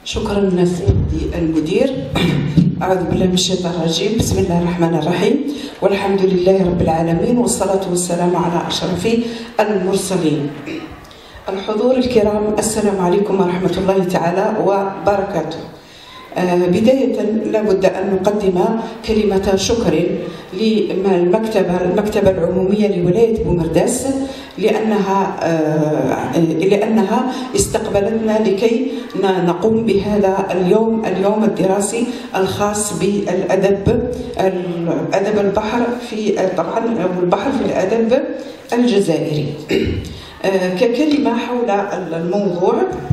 شكرا سيدي المدير. أعوذ بالله من الشيطان الرجيم. بسم الله الرحمن الرحيم، والحمد لله رب العالمين، والصلاة والسلام على أشرف المرسلين. الحضور الكرام، السلام عليكم ورحمة الله تعالى وبركاته. بداية لابد أن نقدم كلمة شكر للمكتبة العمومية لولاية بومرداس لأنها استقبلتنا لكي نقوم بهذا اليوم الدراسي الخاص بالأدب البحر طبعا البحر في الأدب الجزائري. ككلمة حول الموضوع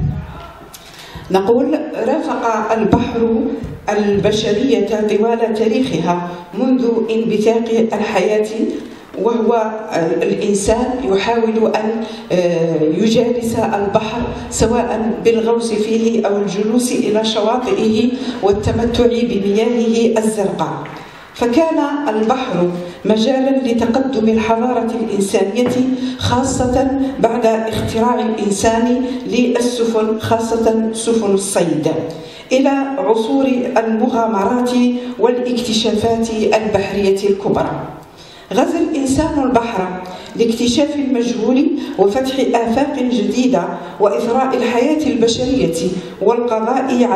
نقول: رافق البحر البشرية طوال تاريخها منذ انبثاق الحياة، وهو الإنسان يحاول أن يجالس البحر سواء بالغوص فيه أو الجلوس إلى شواطئه والتمتع بمياهه الزرقاء. فكان البحر مجالا لتقدم الحضارة الإنسانية، خاصة بعد اختراع الإنسان للسفن، خاصة سفن الصيد، إلى عصور المغامرات والاكتشافات البحرية الكبرى. غزا الإنسان البحر لاكتشاف المجهول وفتح آفاق جديدة وإثراء الحياة البشرية والقضاء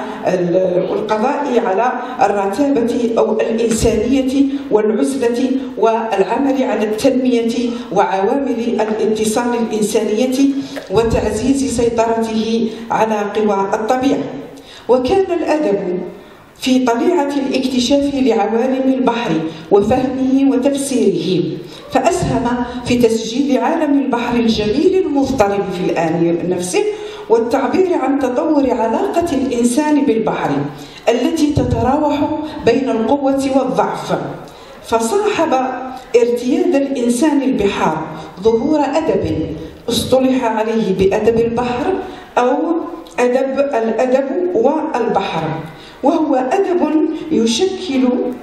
على الرتابة أو الإنسانية والعزلة، والعمل على التنمية وعوامل الاتصال الإنسانية وتعزيز سيطرته على قوى الطبيعة. وكان الأدب في طليعة الاكتشاف لعوالم البحر وفهمه وتفسيره، فأسهم في تسجيل عالم البحر الجميل المضطرب في الآن نفسه، والتعبير عن تطور علاقة الإنسان بالبحر التي تتراوح بين القوة والضعف. فصاحب ارتياد الإنسان البحار ظهور أدب اصطلح عليه بأدب البحر أو الأدب والبحر، وهو أدب يشكل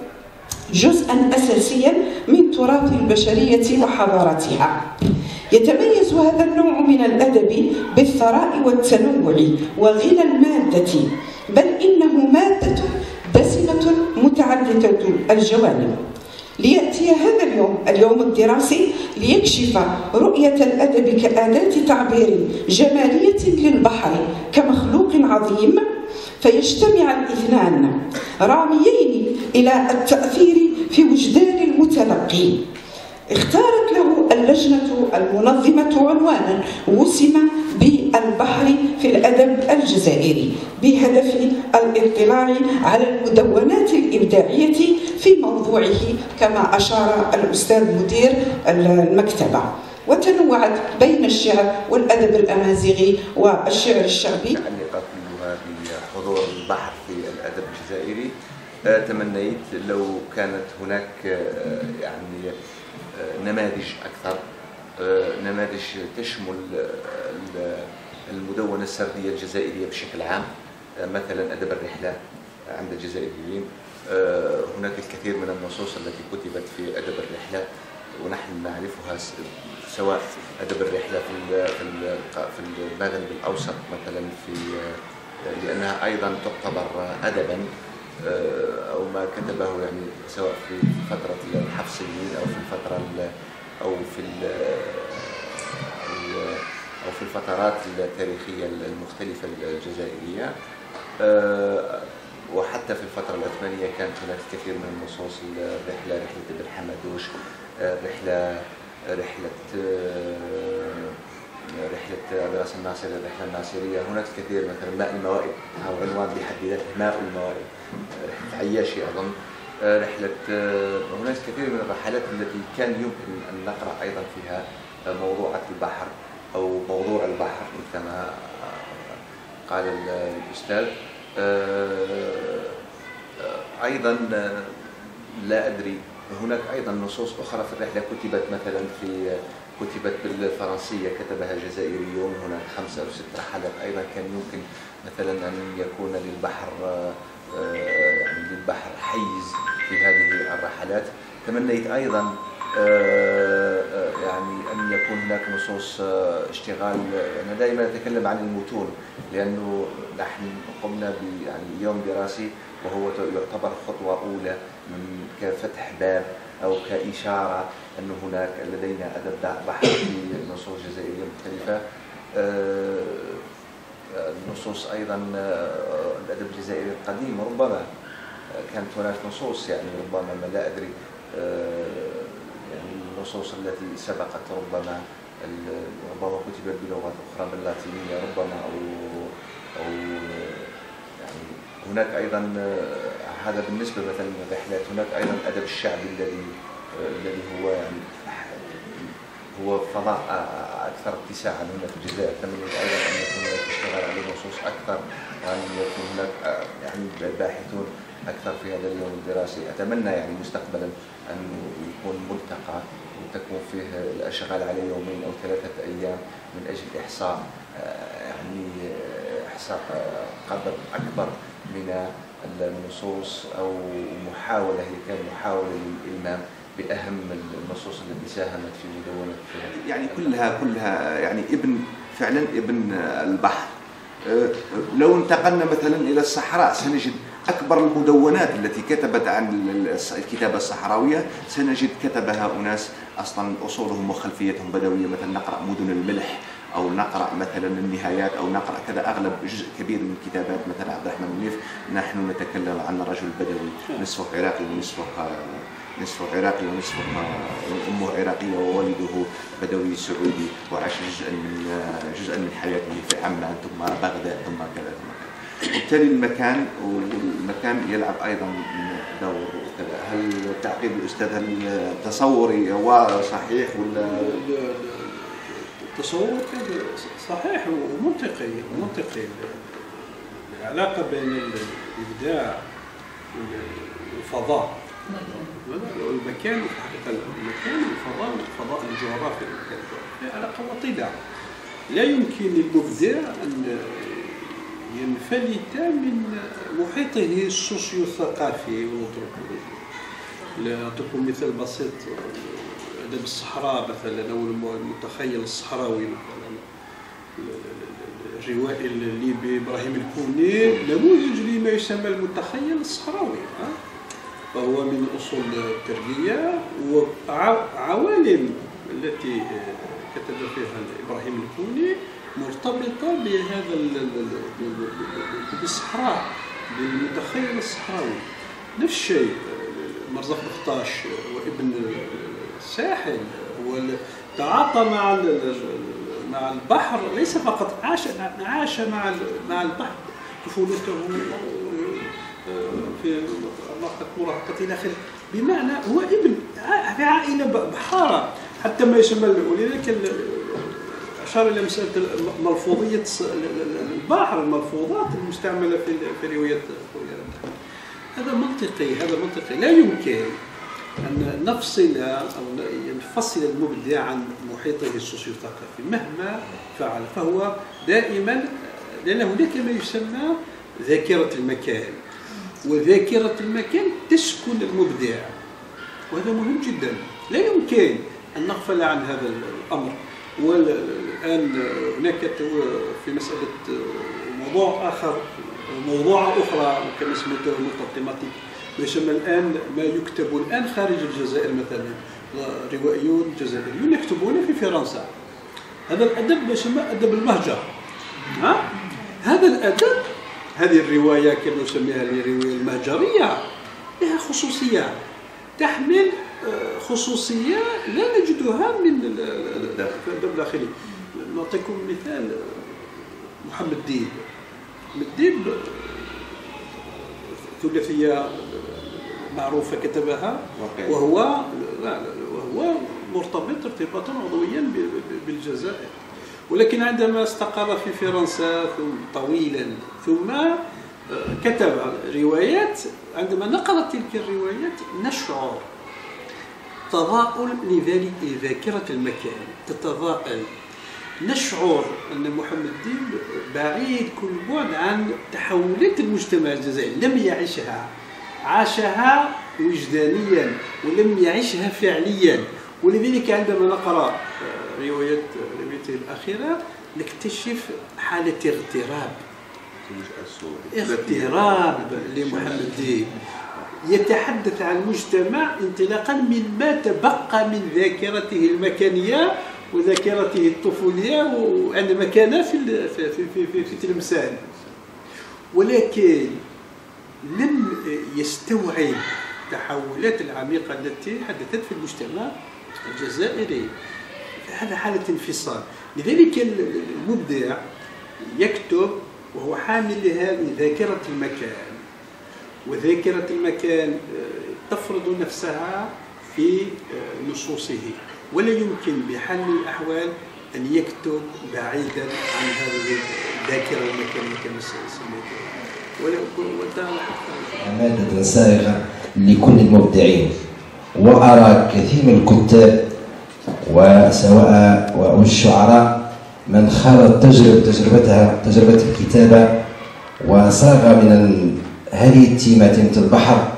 جزءا أساسيا من تراث البشرية وحضارتها. يتميز هذا النوع من الأدب بالثراء والتنوع وغنى المادة، بل إنه مادة دسمة متعددة الجوانب. ليأتي هذا اليوم الدراسي ليكشف رؤية الأدب كأداة تعبير جمالية للبحر كمخلوق عظيم، فيجتمع الاثنان راميين إلى التأثير في وجدان المتلقي. اختارت له اللجنة المنظمة عنوانا وسم بالبحر في الأدب الجزائري، بهدف الاطلاع على المدونات الإبداعية في موضوعه كما أشار الأستاذ مدير المكتبة، وتنوعت بين الشعر والأدب الأمازيغي والشعر الشعبي. بحضور البحر في الأدب الجزائري، تمنيت لو كانت هناك يعني نماذج أكثر، نماذج تشمل المدونة السردية الجزائرية بشكل عام، مثلا أدب الرحلة عند الجزائريين. هناك الكثير من النصوص التي كتبت في أدب الرحلة ونحن نعرفها، سواء أدب الرحلة في المغرب الأوسط مثلا، لأنها أيضا تعتبر أدبا، أو ما كتبه يعني سواء في فترة الحفصيين أو في الفترة أو في الفترات التاريخية المختلفة الجزائرية، وحتى في الفترة العثمانية كانت هناك كثير من النصوص. رحلة ابن حمدوش، رحلة أبي الحسن الناصري، الرحلة الناصرية. هناك الكثير، مثلا ماء الموائد أو عنوان بحد ذاته ماء الموائد، رحلة عياشي أظن، هناك كثير من الرحلات التي كان يمكن أن نقرأ أيضا فيها موضوعات البحر أو موضوع البحر كما قال الأستاذ. أيضا لا أدري، هناك أيضا نصوص أخرى في الرحلة كتبت بالفرنسية، كتبها جزائريون. هناك 5 أو 6 رحلات أيضا كان يمكن مثلا أن يكون للبحر حيز في هذه الرحلات. تمنيت أيضا يعني أن يكون هناك نصوص اشتغال. أنا دائما أتكلم عن المتون، لأنه نحن قمنا يعني يوم دراسي وهو يعتبر خطوة أولى من كفتح باب أو كإشارة أن هناك لدينا أدب بحر في نصوص جزائرية مختلفة. النصوص أيضا الأدب الجزائري القديم ربما كانت هناك نصوص، يعني ربما ما لا أدري، يعني النصوص التي سبقت ربما كتبت بلغات أخرى باللاتينية ربما أو يعني هناك أيضا هذا بالنسبة مثلا للرحلات. هناك أيضا الأدب الشعبي الذي هو يعني هو فضاء أكثر اتساعا هنا في الجزائر. أتمنى أيضا أن يكون هناك اشتغال على نصوص أكثر، وأن يكون هناك يعني باحثون أكثر في هذا اليوم الدراسي. أتمنى يعني مستقبلا أن يكون ملتقى وتكون فيه الأشغال على يومين أو 3 أيام من أجل إحصاء يعني إحصاء قدر أكبر من النصوص، أو محاولة هي كان محاولة للإلمام بأهم النصوص التي ساهمت في مدونة يعني كلها يعني فعلا ابن البحر. لو انتقلنا مثلا إلى الصحراء سنجد أكبر المدونات التي كتبت عن الكتابة الصحراوية سنجد كتبها أناس أصلا أصولهم وخلفيتهم بدوية. مثلا نقرأ مدن الملح، أو نقرأ مثلا النهايات، أو نقرأ كذا. أغلب جزء كبير من كتابات مثلا عبد الرحمن منيف نحن نتكلم عن رجل بدوي نصفه عراقي ونصفه أمه عراقية ووالده بدوي سعودي، وعاش جزءا من حياته في عمان ثم بغداد ثم كذا. وبالتالي المكان يلعب أيضا دور كذا. هل تعقيب الأستاذ هل تصوري هو صحيح ولا؟ التصور صحيح ومنطقي. العلاقة بين الإبداع والفضاء والمكان، في الحقيقة المكان والفضاء الجغرافي هي علاقة وطيدة. لا يمكن للمبدع أن ينفلت من محيطه السوسيو-ثقافي والأنثروبولوجي. أعطيكم مثال بسيط: أدب الصحراء مثلا، أو المتخيل الصحراوي مثلا، الروائي الليبي إبراهيم الكوني نموذج لما يسمى المتخيل الصحراوي. فهو من أصول التربية وعوالم التي كتب فيها إبراهيم الكوني مرتبطة بهذا بالصحراء، بالمتخيل الصحراوي. نفس الشيء مرزق بخطاش وابن الساحل، هو تعاطى مع البحر، ليس فقط عاش مع البحر طفولته في مراهقة إلى آخره. بمعنى هو ابن في عائلة بحارة حتى ما يسمى. ولذلك أشار إلى مسألة ملفوظية البحر، الملفوظات المستعملة في رواية. هذا منطقي. لا يمكن أن نفصل أو ينفصل المبدع عن محيطه السوسيو-ثقافي مهما فعل. فهو دائما، لأن هناك ما يسمى ذاكرة المكان، وذاكرة المكان تسكن المبدع، وهذا مهم جدا. لا يمكن أن نغفل عن هذا الأمر. والآن هناك في مسألة موضوع أخرى كما سميته التيماتيك، ما يسمى الآن ما يكتب الآن خارج الجزائر. مثلا روائيون جزائريون يكتبون في فرنسا. هذا الأدب يسمى أدب المهجر. هذا الأدب، هذه الرواية كما نسميها الرواية المهجرية، لها خصوصية، تحمل خصوصية لا نجدها من الأدب الداخلي. نعطيكم مثال: محمد ديب ثلاثية معروفة كتبها، وهو مرتبط ارتباطا عضويا بالجزائر، ولكن عندما استقر في فرنسا طويلا ثم كتب روايات، عندما نقرأ تلك الروايات نشعر تضاؤل لذاكرة المكان، تتضاءل. نشعر أن محمد ديب بعيد كل بعد عن تحولات المجتمع الجزائري، لم يعيشها، عاشها وجدانيا ولم يعيشها فعليا. ولذلك عندما نقرأ روايته الأخيرة نكتشف حالة اغتراب لمحمد. يتحدث عن مجتمع انطلاقا مما تبقى من ذاكرته المكانية وذاكرته الطفولية وعندما كان في تلمسان، ولكن لم يستوعب التحولات العميقة التي حدثت في المجتمع الجزائري. هذا حالة انفصال. لذلك المبدع يكتب وهو حامل لهذه ذاكرة المكان، وذاكرة المكان تفرض نفسها في نصوصه، ولا يمكن بحال من الأحوال أن يكتب بعيدا عن هذه الذاكرة المكانية كما سميتها. مادة سائغة لكل المبدعين، وأرى كثير من الكتاب وسواء والشعراء من خاضت تجربة الكتابة وصاغ من هذه التيمة تيمة البحر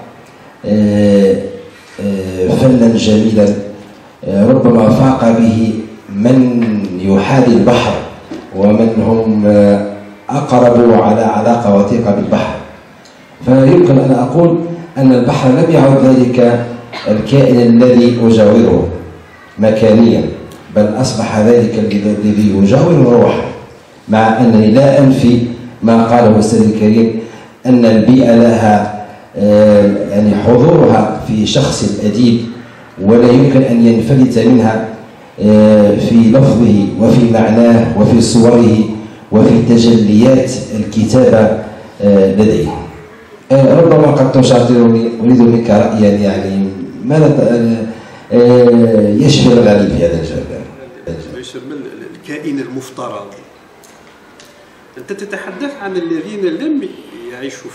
فنا جميلا ربما فاق به من يحاذي البحر ومن هم أقرب على علاقة وثيقة بالبحر. فيمكن أن أقول أن البحر لم يعد ذلك الكائن الذي أجاوره مكانيا، بل أصبح ذلك الذي يجاور روحا، مع أنني لا أنفي ما قاله الأستاذ الكريم أن البيئة لها يعني حضورها في شخص الأديب، ولا يمكن أن ينفلت منها في لفظه وفي معناه وفي صوره وفي تجليات الكتابة لديه. ربما قد تشاطرني، أريد منك رأيا يعني ماذا يشبه الغريب في هذا الجانب؟ ما يسمى الكائن المفترض. أنت تتحدث عن الذين لم يعيشوا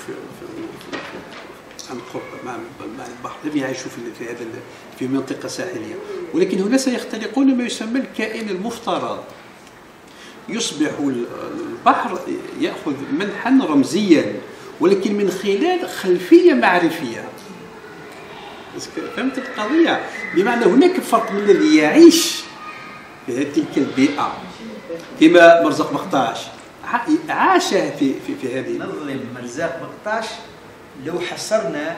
عن قرب مع البحر، لم يعيشوا في هذا في منطقة ساحلية، ولكن هنا سيختلقون ما يسمى الكائن المفترض. يصبح البحر يأخذ منحا رمزيا ولكن من خلال خلفية معرفية. فهمت القضية؟ بمعنى هناك فرق من الذي يعيش في تلك البيئة كما مرزاق مقطاش عاش في هذه. نظلم مرزاق مقطاش لو حصرنا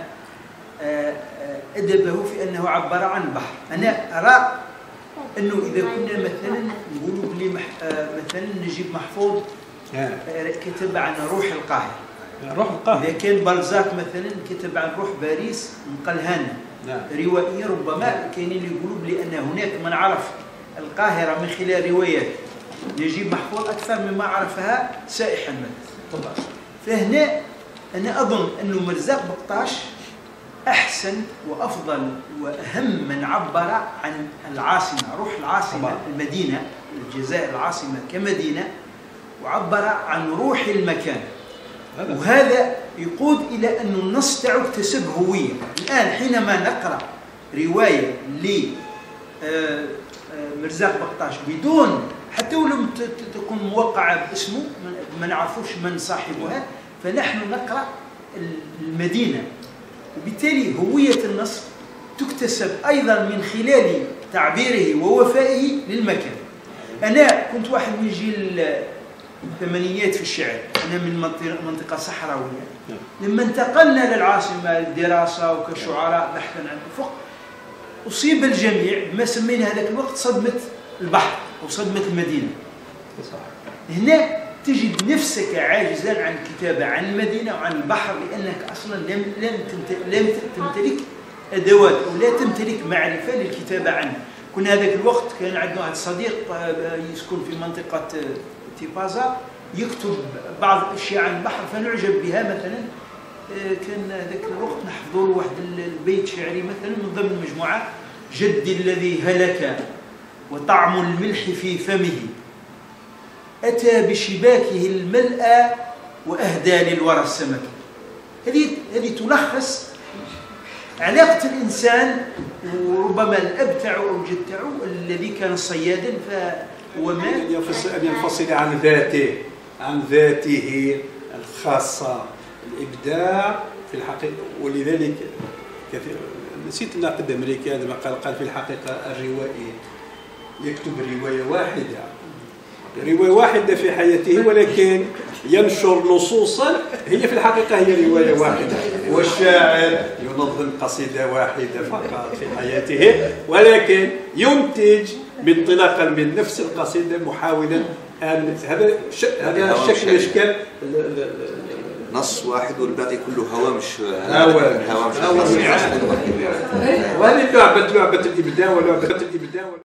أدبه في أنه عبر عن البحر. أنا أرى أنه إذا كنا مثلا نقولوا بلي مثلا نجيب محفوظ كتب عن روح القاهرة، إذا كان بلزاك مثلا كتب عن روح باريس مقلهان، روائية ربما كاينين اللي يقولوا بلي أن هناك من عرف القاهرة من خلال روايات نجيب محفوظ أكثر مما عرفها سائح المدى. فهنا أنا أظن أنه مرزاق مقطاش أحسن وأفضل وأهم من عبر عن العاصمة، روح العاصمة المدينة، الجزائر العاصمة كمدينة، وعبر عن روح المكان. وهذا يقود إلى أن النص تاعو اكتسب هوية. الآن حينما نقرأ رواية لمرزاق مقطاش بدون حتى ولو تكون موقعة باسمه ما نعرفوش من صاحبها، فنحن نقرأ المدينة، وبالتالي هوية النص تكتسب أيضا من خلال تعبيره ووفائه للمكان. أنا كنت واحد من جيل الثمانينيات في الشعر، أنا من منطقة صحراوية. لما انتقلنا للعاصمة للدراسة وكشعراء بحثا عن الأفق، أصيب الجميع بما سمينا هذاك الوقت صدمة البحر أو صدمة المدينة. هنا تجد نفسك عاجزا عن الكتابة عن المدينة وعن البحر، لأنك أصلا لم تمتلك أدوات أو لا تمتلك معرفة للكتابة عنه. كنا هذاك الوقت كان عندنا واحد صديق يسكن في منطقة تيبازا يكتب بعض الأشياء عن البحر فنعجب بها. مثلا كان ذاك الوقت نحفظوا له واحد البيت شعري مثلا من ضمن مجموعة: جدي الذي هلك وطعم الملح في فمه أتى بشباكه الملأى وأهدى للورى السمك. هذه تلخص علاقة الإنسان وربما الأب تاعو أو الجد تاعو الذي كان صيادا فهو مات أن ينفصل عن ذاته الخاصة. الإبداع في الحقيقة، ولذلك كثير نسيت الناقد الامريكي عندما قال في الحقيقه الروائي يكتب روايه واحده في حياته، ولكن ينشر نصوصا هي في الحقيقه هي روايه واحده. والشاعر ينظم قصيده واحده فقط في حياته، ولكن ينتج انطلاقا من نفس القصيده محاولا ان هذا شكل من اشكال نص واحد والباقي كله هوامش. وهذه لعبه الابداع ولعبه الابداع.